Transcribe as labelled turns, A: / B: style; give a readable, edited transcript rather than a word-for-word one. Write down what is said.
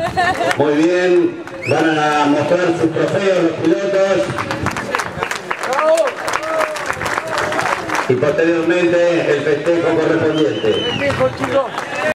A: Muy bien, van a mostrar sus trofeos los pilotos. Y posteriormente el festejo correspondiente.